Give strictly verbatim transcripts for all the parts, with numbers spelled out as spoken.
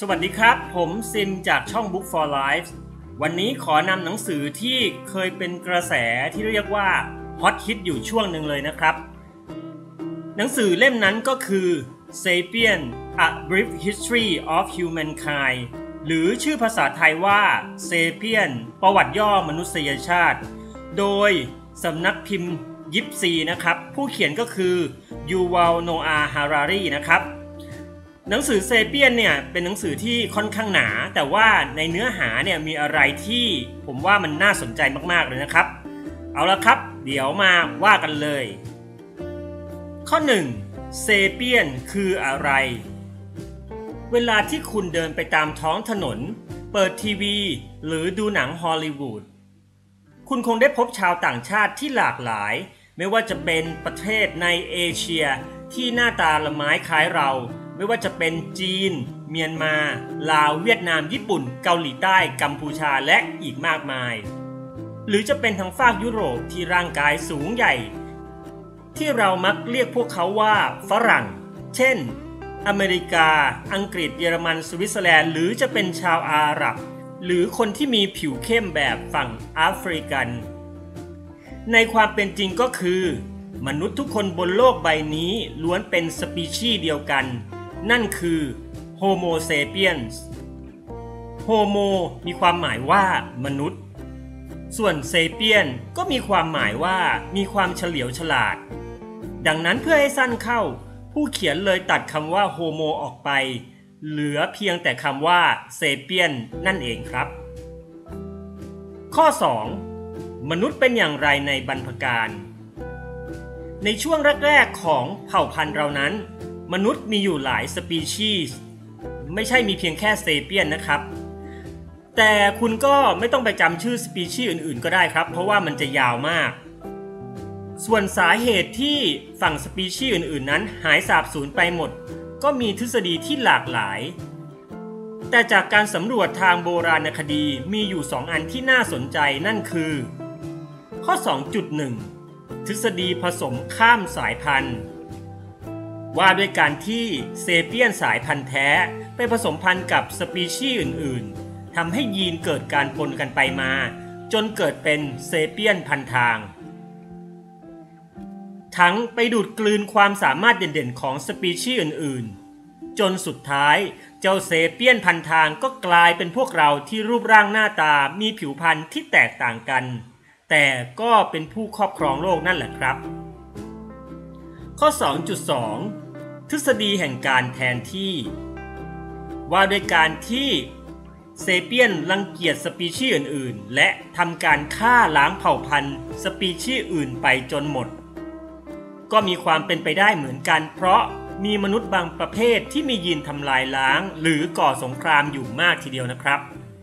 สวัสดีครับผมซินจากช่อง Book for Life วันนี้ขอนำหนังสือที่เคยเป็นกระแสที่เรียกว่าฮอตฮิตอยู่ช่วงหนึ่งเลยนะครับหนังสือเล่มนั้นก็คือ Sapiens: A Brief History of Humankind หรือชื่อภาษาไทยว่า Sapiens ประวัติย่อมนุษยชาติโดยสำนักพิมพ์ยิปซีนะครับผู้เขียนก็คือยูวัล โนอาห์ ฮารารีนะครับหนังสือเซเปียนเนี่ยเป็นหนังสือที่ค่อนข้างหนาแต่ว่าในเนื้อหาเนี่ยมีอะไรที่ผมว่ามันน่าสนใจมากๆเลยนะครับเอาละครับเดี๋ยวมาว่ากันเลยข้อหนึ่งเซเปียนคืออะไรเวลาที่คุณเดินไปตามท้องถนนเปิดทีวีหรือดูหนังฮอลลีวูดคุณคงได้พบชาวต่างชาติที่หลากหลายไม่ว่าจะเป็นประเทศในเอเชียที่หน้าตาละไม้คล้ายเราไม่ว่าจะเป็นจีนเมียนมาลาวเวียดนามญี่ปุ่นเกาหลีใต้กัมพูชาและอีกมากมายหรือจะเป็นทางฝั่งยุโรปที่ร่างกายสูงใหญ่ที่เรามักเรียกพวกเขาว่าฝรั่งเช่นอเมริกาอังกฤษเยอรมันสวิตเซอร์แลนด์หรือจะเป็นชาวอาหรับหรือคนที่มีผิวเข้มแบบฝั่งแอฟริกันในความเป็นจริงก็คือมนุษย์ทุกคนบนโลกใบนี้ล้วนเป็นสปีชีส์เดียวกันนั่นคือ Homo sapiens Homo มีความหมายว่ามนุษย์ส่วน Sapien ก็มีความหมายว่ามีความเฉลียวฉลาดดังนั้นเพื่อให้สั้นเข้าผู้เขียนเลยตัดคำว่า Homo ออกไปเหลือเพียงแต่คำว่า Sapien นั่นเองครับข้อสองมนุษย์เป็นอย่างไรในบรรพกาลในช่วงแรกๆของเผ่าพันธุ์เรานั้นมนุษย์มีอยู่หลายสปีชีส์ไม่ใช่มีเพียงแค่เซเปียนนะครับแต่คุณก็ไม่ต้องไปจำชื่อสปีชีส์อื่นๆก็ได้ครับเพราะว่ามันจะยาวมากส่วนสาเหตุที่ฝั่งสปีชีส์อื่นๆนั้นหายสาบสูญไปหมดก็มีทฤษฎีที่หลากหลายแต่จากการสำรวจทางโบราณคดีมีอยู่สองอันที่น่าสนใจนั่นคือข้อ สองจุดหนึ่ง ทฤษฎีผสมข้ามสายพันธุ์ว่าด้วยการที่เซเปียนสายพันธุ์แท้ไปผสมพันธุ์กับสปีชีส์อื่นๆทำให้ยีนเกิดการปนกันไปมาจนเกิดเป็นเซเปียนพันทางทั้งไปดูดกลืนความสามารถเด่นๆของสปีชีส์อื่นๆจนสุดท้ายเจ้าเซเปียนพันทางก็กลายเป็นพวกเราที่รูปร่างหน้าตามีผิวพรรณที่แตกต่างกันแต่ก็เป็นผู้ครอบครองโลกนั่นแหละครับข้อ สองจุดสอง ทฤษฎีแห่งการแทนที่ว่าด้วยการที่เซเปียนรังเกียจสปีชีส์อื่นๆและทำการฆ่าล้างเผ่าพันธุ์สปีชีส์อื่นไปจนหมดก็มีความเป็นไปได้เหมือนกันเพราะมีมนุษย์บางประเภทที่มียีนทำลายล้างหรือก่อสงครามอยู่มากทีเดียวนะครับ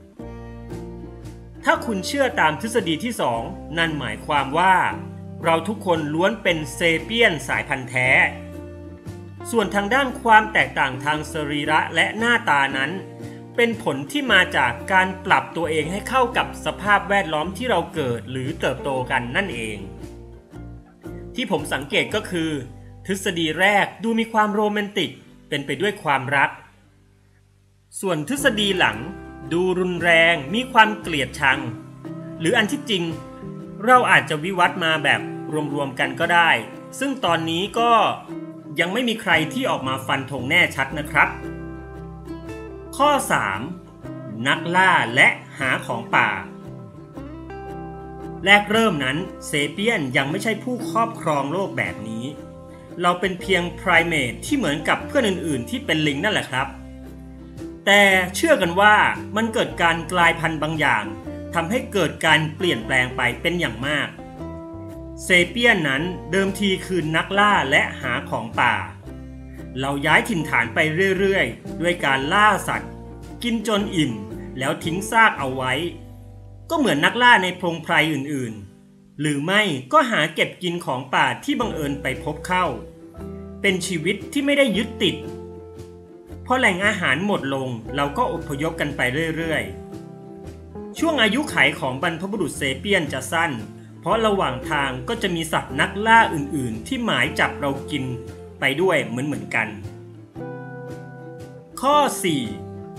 ถ้าคุณเชื่อตามทฤษฎีที่สองนั่นหมายความว่าเราทุกคนล้วนเป็นเซเปียนสายพันธุ์แท้ส่วนทางด้านความแตกต่างทางสรีระและหน้าตานั้นเป็นผลที่มาจากการปรับตัวเองให้เข้ากับสภาพแวดล้อมที่เราเกิดหรือเติบโตกันนั่นเองที่ผมสังเกตก็คือทฤษฎีแรกดูมีความโรแมนติกเป็นไปด้วยความรักส่วนทฤษฎีหลังดูรุนแรงมีความเกลียดชังหรืออันที่จริงเราอาจจะวิวัฒน์มาแบบรวมๆกันก็ได้ซึ่งตอนนี้ก็ยังไม่มีใครที่ออกมาฟันธงแน่ชัดนะครับข้อ สาม นักล่าและหาของป่าแรกเริ่มนั้นเซเปียนยังไม่ใช่ผู้ครอบครองโลกแบบนี้เราเป็นเพียงไพรเมทที่เหมือนกับเพื่อนอื่นๆที่เป็นลิงนั่นแหละครับแต่เชื่อกันว่ามันเกิดการกลายพันธุ์บางอย่างทำให้เกิดการเปลี่ยนแปลงไปเป็นอย่างมากเซเปียนนั้นเดิมทีคือนักล่าและหาของป่าเราย้ายถิ่นฐานไปเรื่อยๆด้วยการล่าสัตว์กินจนอิ่มแล้วทิ้งซากเอาไว้ก็เหมือนนักล่าในพงไพรอื่นๆหรือไม่ก็หาเก็บกินของป่าที่บังเอิญไปพบเข้าเป็นชีวิตที่ไม่ได้ยึดติดพอแหล่งอาหารหมดลงเราก็อพยพกันไปเรื่อยๆช่วงอายุขัยของบรรพบุรุษเซเปียนจะสั้นเพราะระหว่างทางก็จะมีสัตว์นักล่าอื่นๆที่หมายจับเรากินไปด้วยเหมือนๆกันข้อ สี่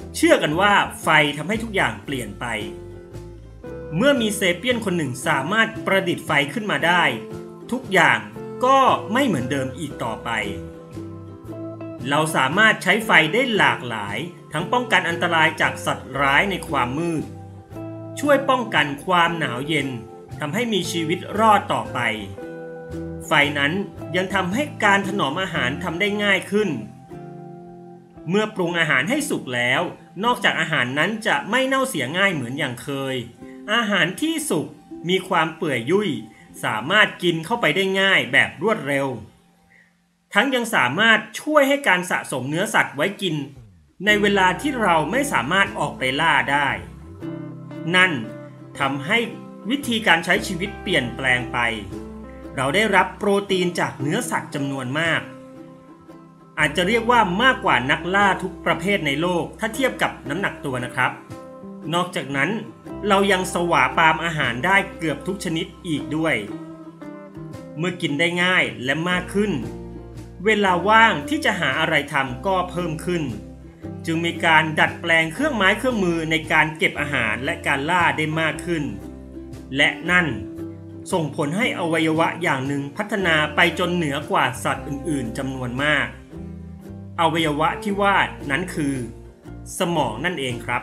เชื่อกันว่าไฟทำให้ทุกอย่างเปลี่ยนไปเมื่อมีเซเปียนคนหนึ่งสามารถประดิษฐ์ไฟขึ้นมาได้ทุกอย่างก็ไม่เหมือนเดิมอีกต่อไปเราสามารถใช้ไฟได้หลากหลายทั้งป้องกันอันตรายจากสัตว์ร้ายในความมืดช่วยป้องกันความหนาวเย็นทำให้มีชีวิตรอดต่อไปไฟนั้นยังทำให้การถนอมอาหารทำได้ง่ายขึ้นเมื่อปรุงอาหารให้สุกแล้วนอกจากอาหารนั้นจะไม่เน่าเสียง่ายเหมือนอย่างเคยอาหารที่สุกมีความเปื่อยยุ่ยสามารถกินเข้าไปได้ง่ายแบบรวดเร็วทั้งยังสามารถช่วยให้การสะสมเนื้อสัตว์ไว้กินในเวลาที่เราไม่สามารถออกไปล่าได้นั่นทำให้วิธีการใช้ชีวิตเปลี่ยนแปลงไปเราได้รับโปรตีนจากเนื้อสัตว์จำนวนมากอาจจะเรียกว่ามากกว่านักล่าทุกประเภทในโลกถ้าเทียบกับน้ำหนักตัวนะครับนอกจากนั้นเรายังสวาปามอาหารได้เกือบทุกชนิดอีกด้วยเมื่อกินได้ง่ายและมากขึ้นเวลาว่างที่จะหาอะไรทำก็เพิ่มขึ้นจึงมีการดัดแปลงเครื่องไม้เครื่องมือในการเก็บอาหารและการล่าได้มากขึ้นและนั่นส่งผลให้อวัยวะอย่างหนึ่งพัฒนาไปจนเหนือกว่าสัตว์อื่นๆจำนวนมากอวัยวะที่ว่านั้นคือสมองนั่นเองครับ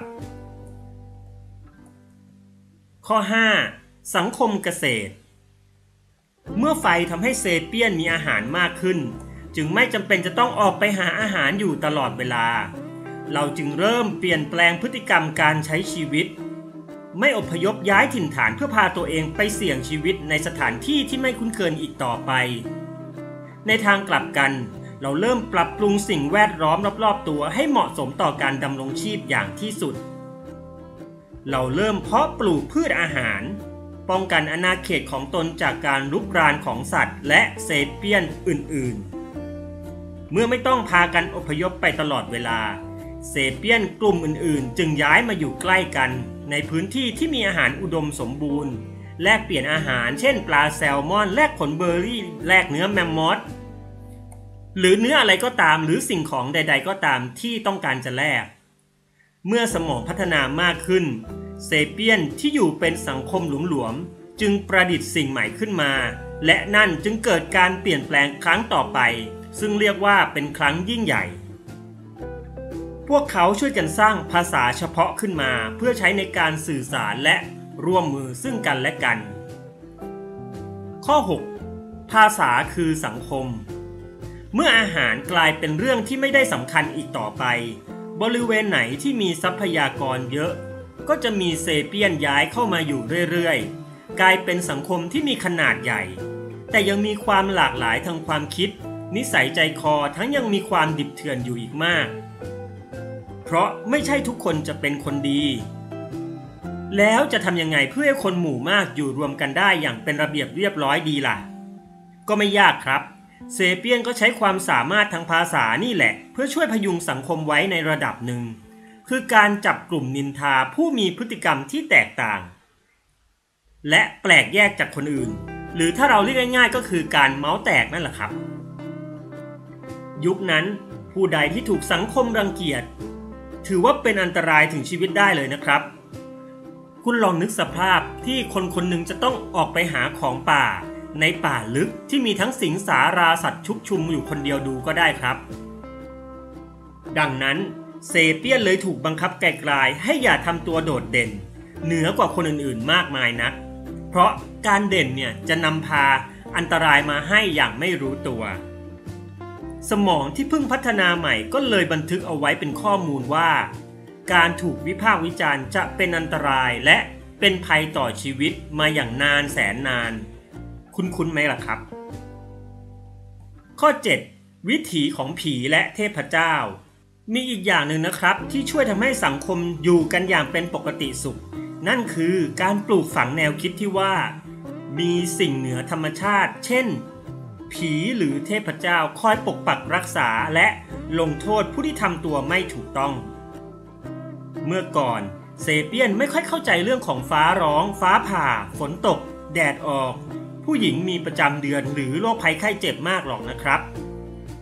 ข้อห้าสังคมเกษตรเมื่อไฟทำให้เซเปียนมีอาหารมากขึ้นจึงไม่จำเป็นจะต้องออกไปหาอาหารอยู่ตลอดเวลาเราจึงเริ่มเปลี่ยนแปลงพฤติกรรมการใช้ชีวิตไม่อพยพย้ายถิ่นฐานเพื่อพาตัวเองไปเสี่ยงชีวิตในสถานที่ที่ไม่คุ้นเคยอีกต่อไปในทางกลับกันเราเริ่มปรับปรุงสิ่งแวดล้อมรอบๆตัวให้เหมาะสมต่อการดำรงชีพอย่างที่สุดเราเริ่มเพาะปลูกพืชอาหารป้องกันอาณาเขตของตนจากการรุกรานของสัตว์และเซเปียนอื่นๆเมื่อไม่ต้องพากันอพยพไปตลอดเวลาเซเปียนกลุ่มอื่นๆจึงย้ายมาอยู่ใกล้กันในพื้นที่ที่มีอาหารอุดมสมบูรณ์แลกเปลี่ยนอาหารเช่นปลาแซลมอนแลกผลเบอร์รี่แลกเนื้อแมมมอธหรือเนื้ออะไรก็ตามหรือสิ่งของใดๆก็ตามที่ต้องการจะแลกเมื่อสมองพัฒนามากขึ้นเซเปียนที่อยู่เป็นสังคมหลวมๆจึงประดิษฐ์สิ่งใหม่ขึ้นมาและนั่นจึงเกิดการเปลี่ยนแปลงครั้งต่อไปซึ่งเรียกว่าเป็นครั้งยิ่งใหญ่พวกเขาช่วยกันสร้างภาษาเฉพาะขึ้นมาเพื่อใช้ในการสื่อสารและร่วมมือซึ่งกันและกันข้อหกภาษาคือสังคมเมื่ออาหารกลายเป็นเรื่องที่ไม่ได้สำคัญอีกต่อไปบริเวณไหนที่มีทรัพยากรเยอะก็จะมีเซเปียนย้ายเข้ามาอยู่เรื่อยๆกลายเป็นสังคมที่มีขนาดใหญ่แต่ยังมีความหลากหลายทางความคิดนิสัยใจคอทั้งยังมีความดิบเถื่อนอยู่อีกมากเพราะไม่ใช่ทุกคนจะเป็นคนดีแล้วจะทำยังไงเพื่อให้คนหมู่มากอยู่รวมกันได้อย่างเป็นระเบียบเรียบร้อยดีล่ะก็ไม่ยากครับเซเปียนก็ใช้ความสามารถทางภาษานี่แหละเพื่อช่วยพยุงสังคมไว้ในระดับหนึ่งคือการจับกลุ่มนินทาผู้มีพฤติกรรมที่แตกต่างและแปลกแยกจากคนอื่นหรือถ้าเราเรียกง่ายๆก็คือการเมาส์แตกนั่นแหละครับยุคนั้นผู้ใดที่ถูกสังคมรังเกียจถือว่าเป็นอันตรายถึงชีวิตได้เลยนะครับคุณลองนึกสภาพที่คนคนหนึ่งจะต้องออกไปหาของป่าในป่าลึกที่มีทั้งสิงสาราสัตว์ชุกชุมอยู่คนเดียวดูก็ได้ครับดังนั้นเซเปียนเลยถูกบังคับไกลๆให้อย่าทำตัวโดดเด่นเหนือกว่าคนอื่นๆมากมายนักเพราะการเด่นเนี่ยจะนำพาอันตรายมาให้อย่างไม่รู้ตัวสมองที่เพิ่งพัฒนาใหม่ก็เลยบันทึกเอาไว้เป็นข้อมูลว่าการถูกวิพากษ์วิจารณ์จะเป็นอันตรายและเป็นภัยต่อชีวิตมาอย่างนานแสนนานคุ้นๆไหมล่ะครับข้อเจ็ดวิถีของผีและเทพเจ้ามีอีกอย่างหนึ่งนะครับที่ช่วยทำให้สังคมอยู่กันอย่างเป็นปกติสุขนั่นคือการปลูกฝังแนวคิดที่ว่ามีสิ่งเหนือธรรมชาติเช่นผีหรือเทพเจ้าคอยปกปักรักษาและลงโทษผู้ที่ทำตัวไม่ถูกต้องเมื่อก่อนเซเปียนไม่ค่อยเข้าใจเรื่องของฟ้าร้องฟ้าผ่าฝนตกแดดออกผู้หญิงมีประจำเดือนหรือโรคภัยไข้เจ็บมากหรอกนะครับ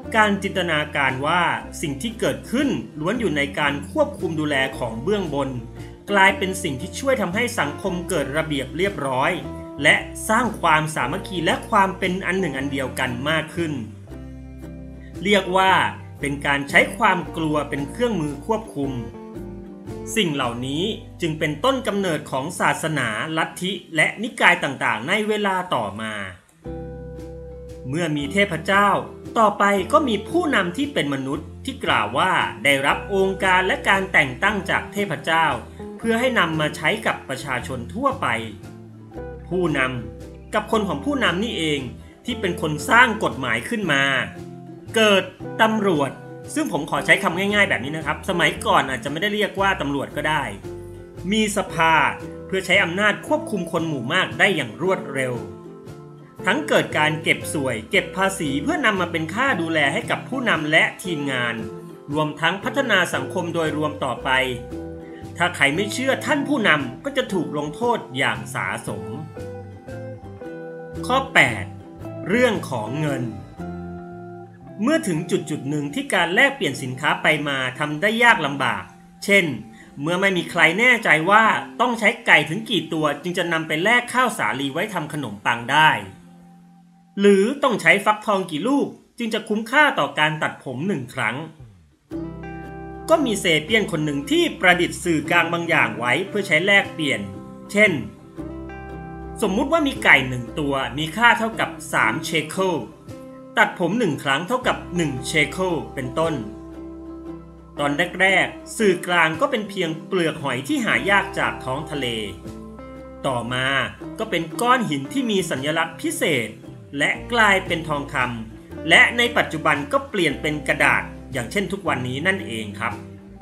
การจินตนาการว่าสิ่งที่เกิดขึ้นล้วนอยู่ในการควบคุมดูแลของเบื้องบนกลายเป็นสิ่งที่ช่วยทำให้สังคมเกิดระเบียบเรียบร้อยและสร้างความสามัคคีและความเป็นอันหนึ่งอันเดียวกันมากขึ้นเรียกว่าเป็นการใช้ความกลัวเป็นเครื่องมือควบคุมสิ่งเหล่านี้จึงเป็นต้นกำเนิดของศาสนาลัทธิและนิกายต่างๆในเวลาต่อมาเมื่อมีเทพเจ้าต่อไปก็มีผู้นำที่เป็นมนุษย์ที่กล่าวว่าได้รับองค์การและการแต่งตั้งจากเทพเจ้าเพื่อให้นำมาใช้กับประชาชนทั่วไปผู้นำกับคนของผู้นำนี่เองที่เป็นคนสร้างกฎหมายขึ้นมาเกิดตำรวจซึ่งผมขอใช้คำง่ายๆแบบนี้นะครับสมัยก่อนอาจจะไม่ได้เรียกว่าตำรวจก็ได้มีสภาเพื่อใช้อำนาจควบคุมคนหมู่มากได้อย่างรวดเร็วทั้งเกิดการเก็บสวยเก็บภาษีเพื่อนำมาเป็นค่าดูแลให้กับผู้นำและทีมงานรวมทั้งพัฒนาสังคมโดยรวมต่อไปถ้าใครไม่เชื่อท่านผู้นำก็จะถูกลงโทษอย่างสาสมข้อแปดเรื่องของเงินเมื่อถึงจุดจุดหนึ่งที่การแลกเปลี่ยนสินค้าไปมาทำได้ยากลำบากเช่นเมื่อไม่มีใครแน่ใจว่าต้องใช้ไก่ถึงกี่ตัวจึงจะนำไปแลกข้าวสาลีไว้ทำขนมปังได้หรือต้องใช้ฟักทองกี่ลูกจึงจะคุ้มค่าต่อการตัดผมหนึ่งครั้งก็มีเซเปียนคนหนึ่งที่ประดิษฐ์สื่อกลางบางอย่างไว้เพื่อใช้แลกเปลี่ยนเช่นสมมุติว่ามีไก่หนึ่งตัวมีค่าเท่ากับสามเชเคิลตัดผมหนึ่งครั้งเท่ากับหนึ่งเชเคิลเป็นต้นตอนแรกๆสื่อกลางก็เป็นเพียงเปลือกหอยที่หายากจากท้องทะเลต่อมาก็เป็นก้อนหินที่มีสัญลักษณ์พิเศษและกลายเป็นทองคำและในปัจจุบันก็เปลี่ยนเป็นกระดาษอย่างเช่นทุกวันนี้นั่นเองครับ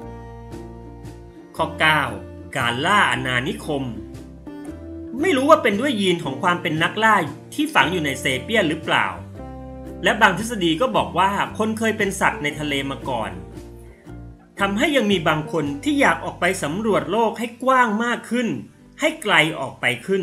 ข้อเก้าการล่าอาณานิคมไม่รู้ว่าเป็นด้วยยีนของความเป็นนักล่าที่ฝังอยู่ในเซเปียนหรือเปล่าและบางทฤษฎีก็บอกว่าคนเคยเป็นสัตว์ในทะเลมาก่อนทำให้ยังมีบางคนที่อยากออกไปสำรวจโลกให้กว้างมากขึ้นให้ไกลออกไปขึ้น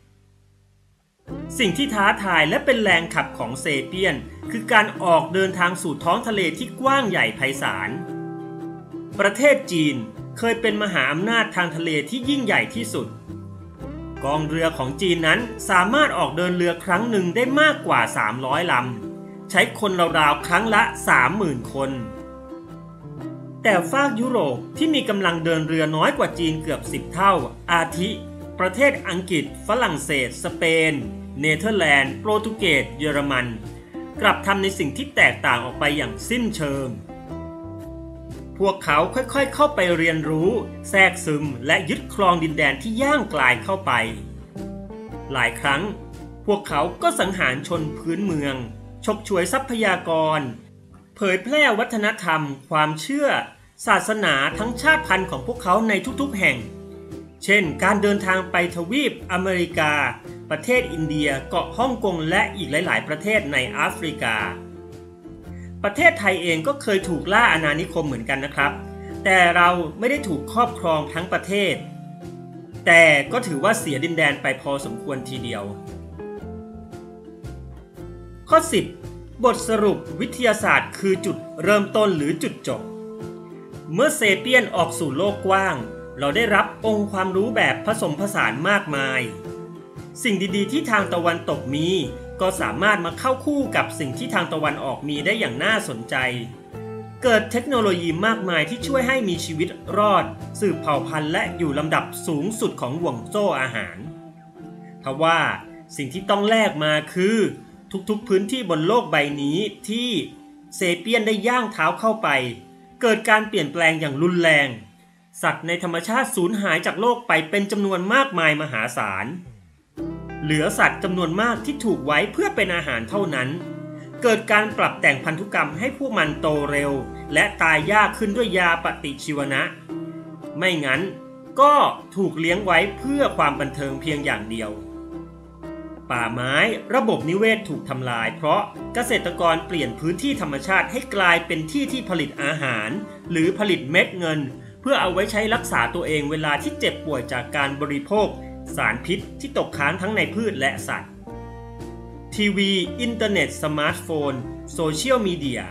สิ่งที่ท้าทายและเป็นแรงขับของเซเปียนคือการออกเดินทางสู่ท้องทะเลที่กว้างใหญ่ไพศาลประเทศจีนเคยเป็นมหาอำนาจทางทะเลที่ยิ่งใหญ่ที่สุดกองเรือของจีนนั้นสามารถออกเดินเรือครั้งหนึ่งได้มากกว่าสามร้อยลำใช้คนราวๆครั้งละ สามหมื่น คนแต่ฝากยุโรปที่มีกำลังเดินเรือน้อยกว่าจีนเกือบสิบเท่าอาทิประเทศอังกฤษฝรั่งเศสสเปนเนเธอร์แลนด์โปรตุเกสเยอรมันกลับทำในสิ่งที่แตกต่างออกไปอย่างสิ้นเชิงพวกเขาค่อยๆเข้าไปเรียนรู้แทรกซึมและยึดครองดินแดนที่ย่างกลายเข้าไปหลายครั้งพวกเขาก็สังหารชนพื้นเมืองฉกฉวยทรัพยากรเผยแพร่วัฒนธรรมความเชื่อศาสนาทั้งชาติพันธุ์ของพวกเขาในทุกๆแห่งเช่นการเดินทางไปทวีปอเมริกาประเทศอินเดียเกาะฮ่องกงและอีกหลายๆประเทศในแอฟริกาประเทศไทยเองก็เคยถูกล่าอาณานิคมเหมือนกันนะครับแต่เราไม่ได้ถูกครอบครองทั้งประเทศแต่ก็ถือว่าเสียดินแดนไปพอสมควรทีเดียวข้อสิบบทสรุปวิทยาศาสตร์คือจุดเริ่มต้นหรือจุดจบเมื่อเซเปียนออกสู่โลกกว้างเราได้รับองค์ความรู้แบบผสมผสานมากมายสิ่งดีๆที่ทางตะวันตกมีก็สามารถมาเข้าคู่กับสิ่งที่ทางตะวันออกมีได้อย่างน่าสนใจเกิดเทคโนโลยีมากมายที่ช่วยให้มีชีวิตรอดสืบเผ่าพันธุ์และอยู่ลำดับสูงสุดของห่วงโซ่อาหารทว่าสิ่งที่ต้องแลกมาคือทุกๆพื้นที่บนโลกใบนี้ที่เซเปียนได้ย่างเท้าเข้าไปเกิดการเปลี่ยนแปลงอย่างรุนแรงสัตว์ในธรรมชาติสูญหายจากโลกไปเป็นจำนวนมากมายมหาศาลเหลือสัตว์จำนวนมากที่ถูกไว้เพื่อเป็นอาหารเท่านั้นเกิดการปรับแต่งพันธุกรรมให้พวกมันโตเร็วและตายยากขึ้นด้วยยาปฏิชีวนะไม่งั้นก็ถูกเลี้ยงไว้เพื่อความบันเทิงเพียงอย่างเดียวป่าไม้ระบบนิเวศถูกทำลายเพราะเกษตรกรเปลี่ยนพื้นที่ธรรมชาติให้กลายเป็นที่ที่ผลิตอาหารหรือผลิตเม็ดเงินเพื่อเอาไว้ใช้รักษาตัวเองเวลาที่เจ็บป่วยจากการบริโภคสารพิษที่ตกค้างทั้งในพืชและสัตว์ทีวีอินเทอร์เน็ตสมาร์ทโฟนโซเชียลมีเดีย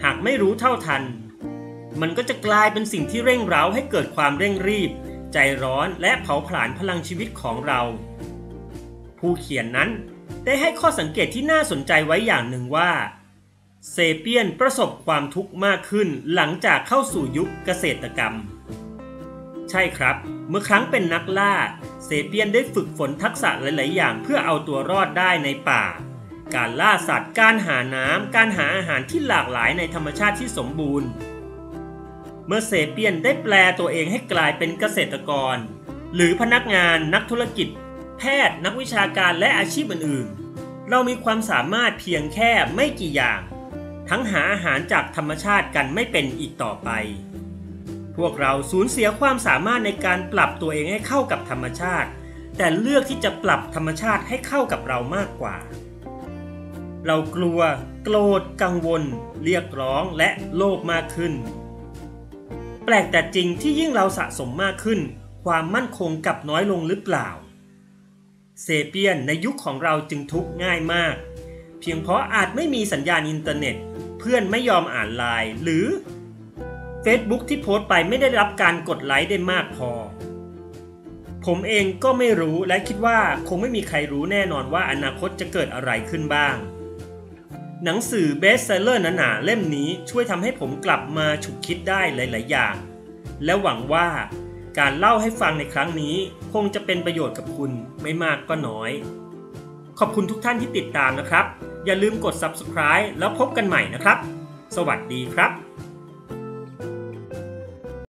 หากไม่รู้เท่าทันมันก็จะกลายเป็นสิ่งที่เร่งเร้าให้เกิดความเร่งรีบใจร้อนและเผาผลาญพลังชีวิตของเราผู้เขียนนั้นได้ให้ข้อสังเกตที่น่าสนใจไว้อย่างหนึ่งว่าเซเปียนประสบความทุกข์มากขึ้นหลังจากเข้าสู่ยุคเกษตรกรรมใช่ครับเมื่อครั้งเป็นนักล่าเซเปียนได้ฝึกฝนทักษะหลายๆอย่างเพื่อเอาตัวรอดได้ในป่าการล่าสัตว์การหาน้ำการหาอาหารที่หลากหลายในธรรมชาติที่สมบูรณ์เมื่อเซเปียนได้แปลตัวเองให้กลายเป็นเกษตรกรหรือพนักงานนักธุรกิจแพทย์นักวิชาการและอาชีพอื่นๆเรามีความสามารถเพียงแค่ไม่กี่อย่างทั้งหาอาหารจากธรรมชาติกันไม่เป็นอีกต่อไปพวกเราสูญเสียความสามารถในการปรับตัวเองให้เข้ากับธรรมชาติแต่เลือกที่จะปรับธรรมชาติให้เข้ากับเรามากกว่าเรากลัวโกรธกังวลเรียกร้องและโลภมากขึ้นแปลกแต่จริงที่ยิ่งเราสะสมมากขึ้นความมั่นคงกลับน้อยลงหรือเปล่าเซเปียนในยุคของเราจึงทุกข์ง่ายมากเพียงเพราะอาจไม่มีสัญญาณอินเทอร์เน็ตเพื่อนไม่ยอมอ่านไลน์หรือ Facebook ที่โพสต์ไปไม่ได้รับการกดไลค์ได้มากพอผมเองก็ไม่รู้และคิดว่าคงไม่มีใครรู้แน่นอนว่าอนาคตจะเกิดอะไรขึ้นบ้างหนังสือเบสเซลเลอร์หนาๆเล่มนี้ช่วยทำให้ผมกลับมาฉุกคิดได้หลายๆอย่างและหวังว่าการเล่าให้ฟังในครั้งนี้คงจะเป็นประโยชน์กับคุณไม่มากก็น้อยขอบคุณทุกท่านที่ติดตามนะครับอย่าลืมกด ซับสไครบ์ แล้วพบกันใหม่นะครับสวัสดีครับ